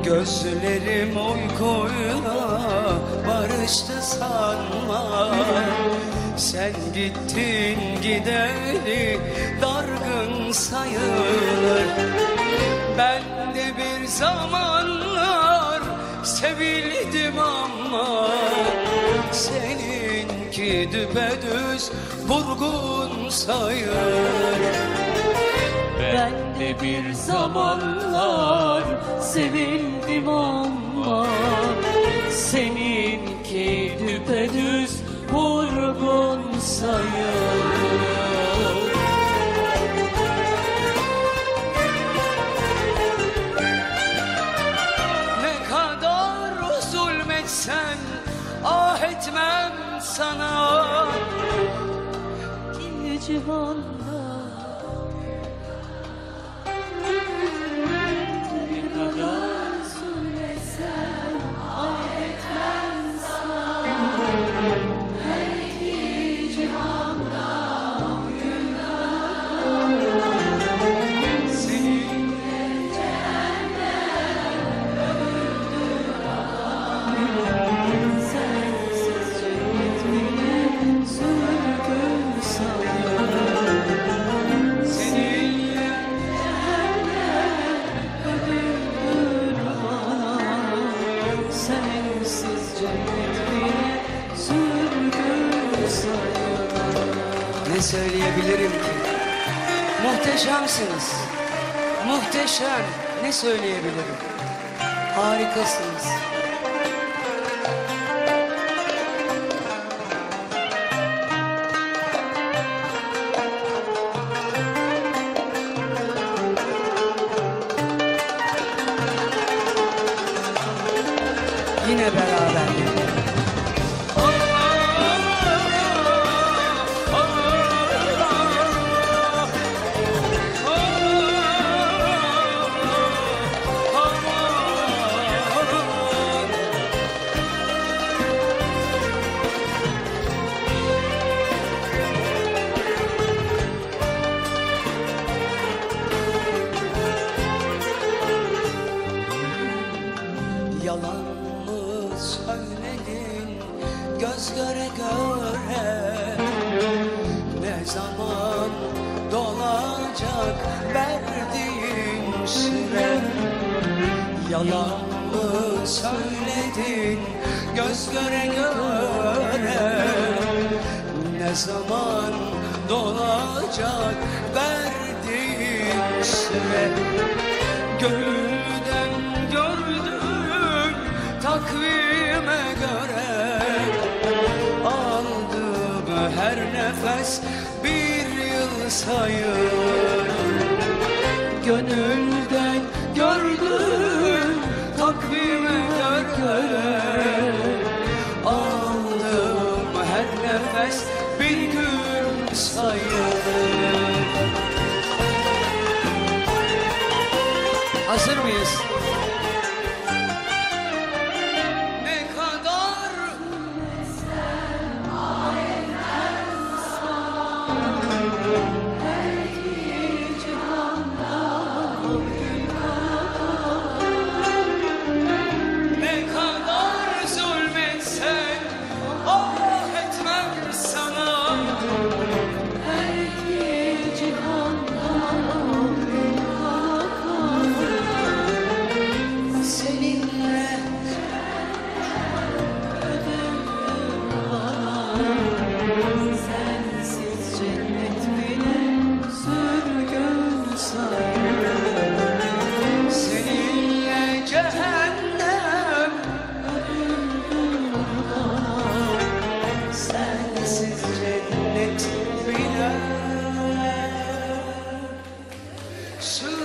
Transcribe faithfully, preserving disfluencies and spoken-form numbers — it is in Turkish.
Gözlerim uykuyla barıştı sanma. Sen gittin gideli dargın sayılır. Ben de bir zamanlar sevildim ama seninki düpedüz vurgun sayılır. Ben de bir zamanlar sevildim ama seninki düpedüz vurgun sayılır. Ne kadar zulmetsen ah etmem sana. İki cihanda ne söyleyebilirim ki? Muhteşemsiniz. Muhteşem. Ne söyleyebilirim? Harikasınız. Yine beraber. Yalan mı söyledin göz göre göre? Ne zaman dolacak verdiğin süre? Yalan mı söyledin göz göre göre? Ne zaman dolacak verdiğin süre? Gönülden gördüm takvime göre, aldığım her nefes bir yıl sayılır. Gönülden gördüm takvime göre, aldığım her nefes bir gün sayılır. Hazır mıyız? Ne kadar ne kadar zulmetsen ah etmem sana. Sensiz cennet bile.